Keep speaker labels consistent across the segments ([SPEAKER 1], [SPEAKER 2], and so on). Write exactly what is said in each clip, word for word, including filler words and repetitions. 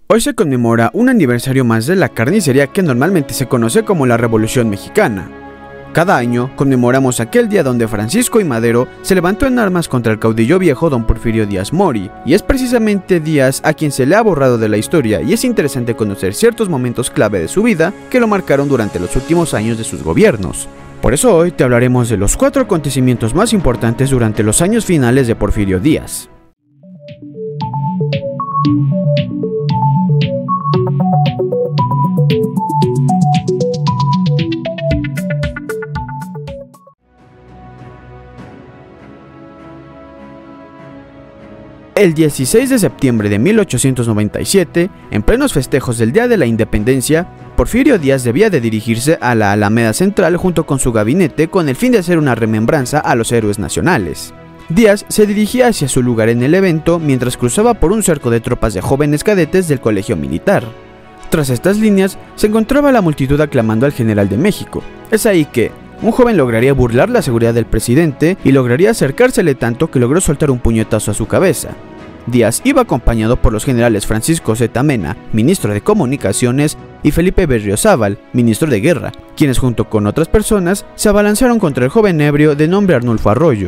[SPEAKER 1] Hoy se conmemora un aniversario más de la carnicería que normalmente se conoce como la Revolución Mexicana. Cada año conmemoramos aquel día donde Francisco I. Madero se levantó en armas contra el caudillo viejo don Porfirio Díaz Mori, y es precisamente Díaz a quien se le ha borrado de la historia, y es interesante conocer ciertos momentos clave de su vida que lo marcaron durante los últimos años de sus gobiernos. Por eso hoy te hablaremos de los cuatro acontecimientos más importantes durante los años finales de Porfirio Díaz. El dieciséis de septiembre de mil ochocientos noventa y siete, en plenos festejos del Día de la Independencia, Porfirio Díaz debía de dirigirse a la Alameda Central junto con su gabinete con el fin de hacer una remembranza a los héroes nacionales. Díaz se dirigía hacia su lugar en el evento mientras cruzaba por un cerco de tropas de jóvenes cadetes del colegio militar. Tras estas líneas se encontraba la multitud aclamando al general de México. Es ahí que un joven lograría burlar la seguridad del presidente y lograría acercársele tanto que logró soltar un puñetazo a su cabeza. Díaz iba acompañado por los generales Francisco Zeta Mena, ministro de Comunicaciones, y Felipe Berriozábal, ministro de Guerra, quienes junto con otras personas se abalanzaron contra el joven ebrio de nombre Arnulfo Arroyo.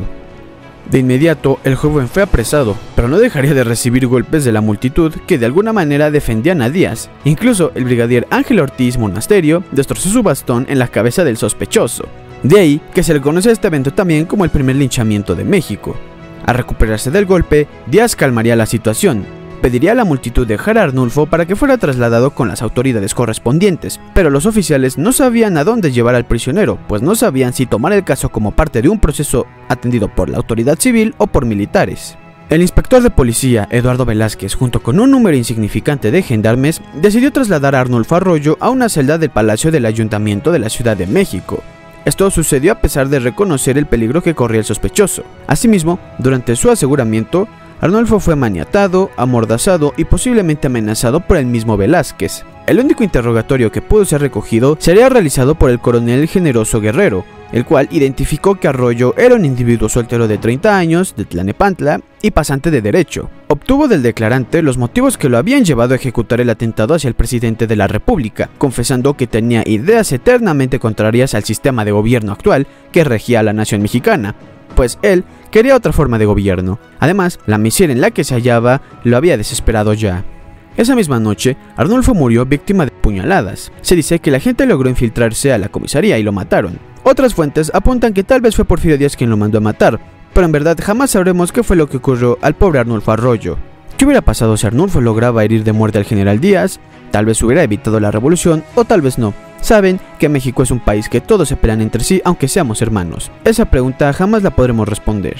[SPEAKER 1] De inmediato, el joven fue apresado, pero no dejaría de recibir golpes de la multitud que de alguna manera defendían a Díaz. Incluso el brigadier Ángel Ortiz Monasterio destrozó su bastón en la cabeza del sospechoso. De ahí que se le conoce a este evento también como el primer linchamiento de México. Al recuperarse del golpe, Díaz calmaría la situación. Pediría a la multitud dejar a Arnulfo para que fuera trasladado con las autoridades correspondientes, pero los oficiales no sabían a dónde llevar al prisionero, pues no sabían si tomar el caso como parte de un proceso atendido por la autoridad civil o por militares. El inspector de policía, Eduardo Velázquez, junto con un número insignificante de gendarmes, decidió trasladar a Arnulfo Arroyo a una celda del Palacio del Ayuntamiento de la Ciudad de México. Esto sucedió a pesar de reconocer el peligro que corría el sospechoso. Asimismo, durante su aseguramiento, Arnulfo fue maniatado, amordazado y posiblemente amenazado por el mismo Velázquez. El único interrogatorio que pudo ser recogido sería realizado por el coronel Generoso Guerrero, el cual identificó que Arroyo era un individuo soltero de treinta años, de Tlanepantla y pasante de derecho. Obtuvo del declarante los motivos que lo habían llevado a ejecutar el atentado hacia el presidente de la República, confesando que tenía ideas eternamente contrarias al sistema de gobierno actual que regía a la nación mexicana, pues él quería otra forma de gobierno. Además, la miseria en la que se hallaba lo había desesperado ya. Esa misma noche, Arnulfo murió víctima de puñaladas. Se dice que la gente logró infiltrarse a la comisaría y lo mataron. Otras fuentes apuntan que tal vez fue Porfirio Díaz quien lo mandó a matar, pero en verdad jamás sabremos qué fue lo que ocurrió al pobre Arnulfo Arroyo. ¿Qué hubiera pasado si Arnulfo lograba herir de muerte al general Díaz? Tal vez hubiera evitado la revolución o tal vez no. Saben que México es un país que todos se pelean entre sí aunque seamos hermanos. Esa pregunta jamás la podremos responder.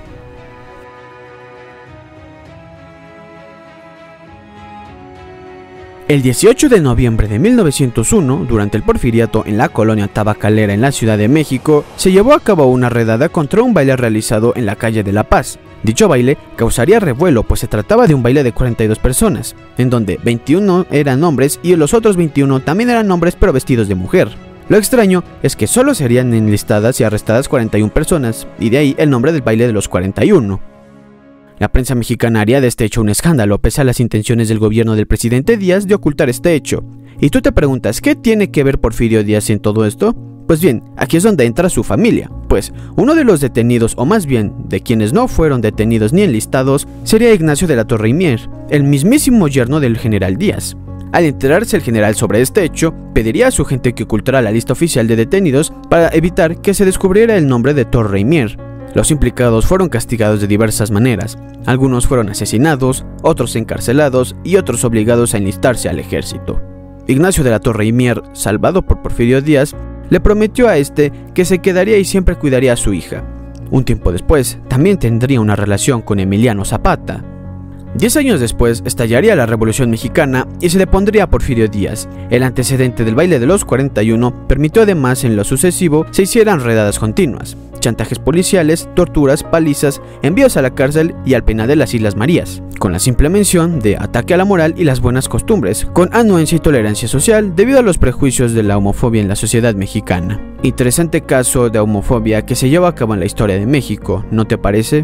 [SPEAKER 1] El dieciocho de noviembre de mil novecientos uno, durante el porfiriato en la colonia tabacalera en la Ciudad de México, se llevó a cabo una redada contra un baile realizado en la calle de La Paz. Dicho baile causaría revuelo, pues se trataba de un baile de cuarenta y dos personas, en donde veintiuno eran hombres y los otros veintiuno también eran hombres pero vestidos de mujer. Lo extraño es que solo serían enlistadas y arrestadas cuarenta y una personas, y de ahí el nombre del baile de los cuarenta y uno. La prensa mexicana haría de este hecho un escándalo, pese a las intenciones del gobierno del presidente Díaz de ocultar este hecho. Y tú te preguntas, ¿qué tiene que ver Porfirio Díaz en todo esto? Pues bien, aquí es donde entra su familia, pues uno de los detenidos, o más bien, de quienes no fueron detenidos ni enlistados, sería Ignacio de la Torre y Mier, el mismísimo yerno del general Díaz. Al enterarse el general sobre este hecho, pediría a su gente que ocultara la lista oficial de detenidos para evitar que se descubriera el nombre de Torre y Mier. Los implicados fueron castigados de diversas maneras. Algunos fueron asesinados, otros encarcelados y otros obligados a enlistarse al ejército. Ignacio de la Torre y Mier, salvado por Porfirio Díaz, le prometió a este que se quedaría y siempre cuidaría a su hija. Un tiempo después, también tendría una relación con Emiliano Zapata. Diez años después, estallaría la Revolución Mexicana y se le pondría a Porfirio Díaz. El antecedente del baile de los cuarenta y uno permitió además en lo sucesivo se hicieran redadas continuas, chantajes policiales, torturas, palizas, envíos a la cárcel y al penal de las Islas Marías, con la simple mención de ataque a la moral y las buenas costumbres, con anuencia y tolerancia social debido a los prejuicios de la homofobia en la sociedad mexicana. Interesante caso de homofobia que se lleva a cabo en la historia de México, ¿no te parece?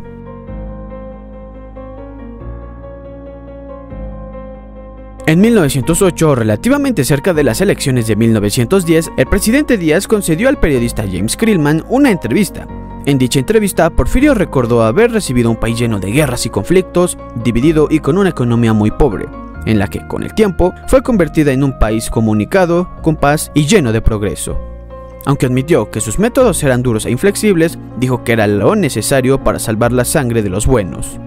[SPEAKER 1] En mil novecientos ocho, relativamente cerca de las elecciones de mil novecientos diez, el presidente Díaz concedió al periodista James Krillman una entrevista. En dicha entrevista, Porfirio recordó haber recibido un país lleno de guerras y conflictos, dividido y con una economía muy pobre, en la que, con el tiempo, fue convertida en un país comunicado, con paz y lleno de progreso. Aunque admitió que sus métodos eran duros e inflexibles, dijo que era lo necesario para salvar la sangre de los buenos.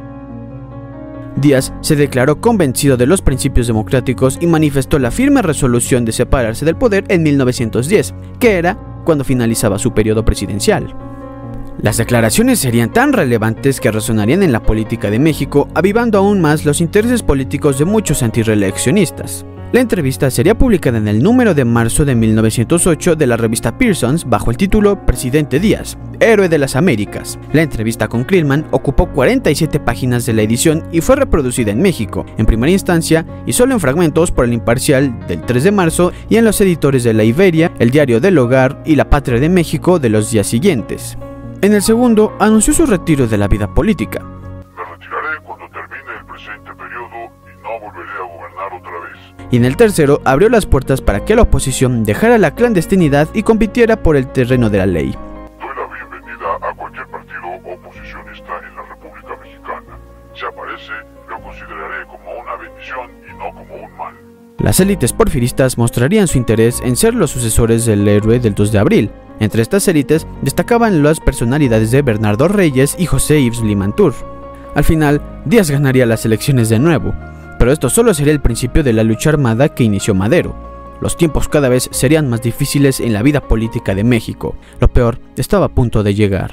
[SPEAKER 1] Díaz se declaró convencido de los principios democráticos y manifestó la firme resolución de separarse del poder en mil novecientos diez, que era cuando finalizaba su periodo presidencial. Las declaraciones serían tan relevantes que resonarían en la política de México, avivando aún más los intereses políticos de muchos antireeleccionistas. La entrevista sería publicada en el número de marzo de mil novecientos ocho de la revista Pearsons bajo el título Presidente Díaz, Héroe de las Américas. La entrevista con Krillman ocupó cuarenta y siete páginas de la edición y fue reproducida en México, en primera instancia y solo en fragmentos por el Imparcial del tres de marzo y en los editores de La Iberia, El Diario del Hogar y La Patria de México de los días siguientes. En el segundo, anunció su retiro de la vida política.
[SPEAKER 2] Me retiraré cuando termine el presente periodo y no volveré a gobernar otra vez.
[SPEAKER 1] Y en el tercero, abrió las puertas para que la oposición dejara la clandestinidad y compitiera por el terreno de la ley.
[SPEAKER 2] Doy la bienvenida a cualquier partido oposicionista en la República Mexicana. Si aparece, lo consideraré como una bendición y no como un mal.
[SPEAKER 1] Las élites porfiristas mostrarían su interés en ser los sucesores del héroe del dos de abril. Entre estas élites destacaban las personalidades de Bernardo Reyes y José Yves Limantour. Al final, Díaz ganaría las elecciones de nuevo, pero esto solo sería el principio de la lucha armada que inició Madero. Los tiempos cada vez serían más difíciles en la vida política de México. Lo peor estaba a punto de llegar.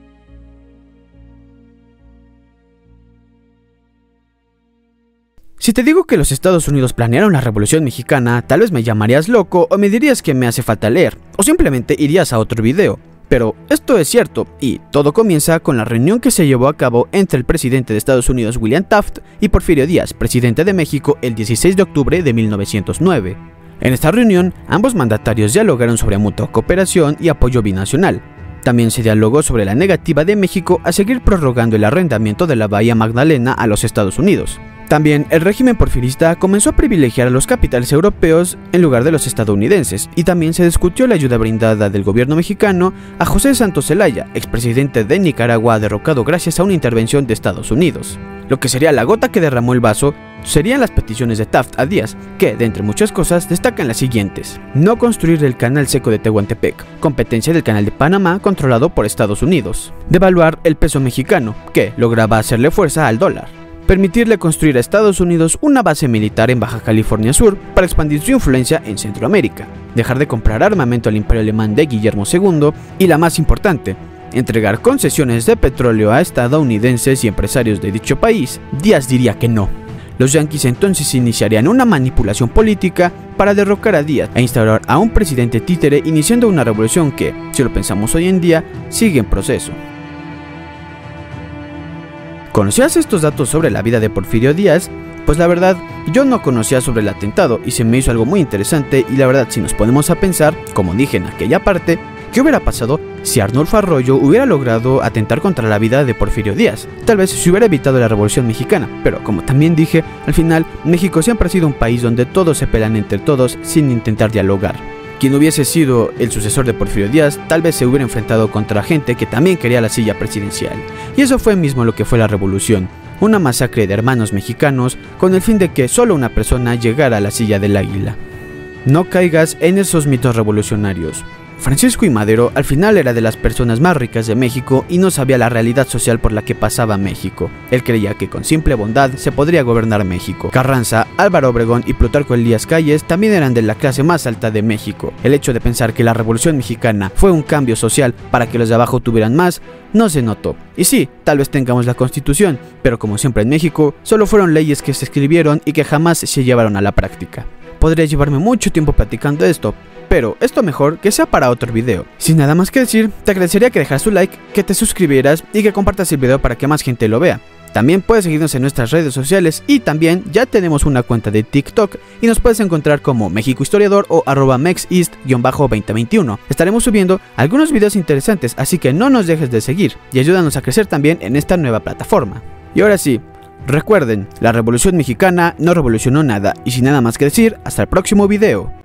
[SPEAKER 1] Si te digo que los Estados Unidos planearon la Revolución Mexicana, tal vez me llamarías loco o me dirías que me hace falta leer, o simplemente irías a otro video. Pero esto es cierto, y todo comienza con la reunión que se llevó a cabo entre el presidente de Estados Unidos William Taft y Porfirio Díaz, presidente de México, el dieciséis de octubre de mil novecientos nueve. En esta reunión, ambos mandatarios dialogaron sobre mutua cooperación y apoyo binacional. También se dialogó sobre la negativa de México a seguir prorrogando el arrendamiento de la Bahía Magdalena a los Estados Unidos. También el régimen porfirista comenzó a privilegiar a los capitales europeos en lugar de los estadounidenses, y también se discutió la ayuda brindada del gobierno mexicano a José Santos Zelaya, expresidente de Nicaragua derrocado gracias a una intervención de Estados Unidos. Lo que sería la gota que derramó el vaso serían las peticiones de Taft a Díaz, que, de entre muchas cosas, destacan las siguientes: no construir el canal seco de Tehuantepec, competencia del canal de Panamá controlado por Estados Unidos; devaluar el peso mexicano, que lograba hacerle fuerza al dólar; permitirle construir a Estados Unidos una base militar en Baja California Sur para expandir su influencia en Centroamérica; dejar de comprar armamento al Imperio Alemán de Guillermo segundo; y la más importante, entregar concesiones de petróleo a estadounidenses y empresarios de dicho país. Díaz diría que no. Los yanquis entonces iniciarían una manipulación política para derrocar a Díaz e instaurar a un presidente títere, iniciando una revolución que, si lo pensamos hoy en día, sigue en proceso. ¿Conocías estos datos sobre la vida de Porfirio Díaz? Pues la verdad, yo no conocía sobre el atentado y se me hizo algo muy interesante, y la verdad, si nos ponemos a pensar, como dije en aquella parte, ¿qué hubiera pasado si Arnulfo Arroyo hubiera logrado atentar contra la vida de Porfirio Díaz? Tal vez se hubiera evitado la Revolución Mexicana, pero como también dije, al final, México siempre ha sido un país donde todos se pelean entre todos sin intentar dialogar. Quien hubiese sido el sucesor de Porfirio Díaz, tal vez se hubiera enfrentado contra gente que también quería la silla presidencial. Y eso fue mismo lo que fue la revolución, una masacre de hermanos mexicanos con el fin de que solo una persona llegara a la silla del águila. No caigas en esos mitos revolucionarios. Francisco I. Madero al final era de las personas más ricas de México y no sabía la realidad social por la que pasaba México. Él creía que con simple bondad se podría gobernar México. Carranza, Álvaro Obregón y Plutarco Elías Calles también eran de la clase más alta de México. El hecho de pensar que la Revolución Mexicana fue un cambio social para que los de abajo tuvieran más, no se notó. Y sí, tal vez tengamos la Constitución, pero como siempre en México, solo fueron leyes que se escribieron y que jamás se llevaron a la práctica. Podría llevarme mucho tiempo platicando esto, pero esto mejor que sea para otro video. Sin nada más que decir, te agradecería que dejaras tu like, que te suscribieras y que compartas el video para que más gente lo vea. También puedes seguirnos en nuestras redes sociales y también ya tenemos una cuenta de TikTok y nos puedes encontrar como México Historiador o arroba mexeast veinte veintiuno. Estaremos subiendo algunos videos interesantes, así que no nos dejes de seguir y ayúdanos a crecer también en esta nueva plataforma. Y ahora sí, Recuerden, la Revolución Mexicana no revolucionó nada, y sin nada más que decir, hasta el próximo video.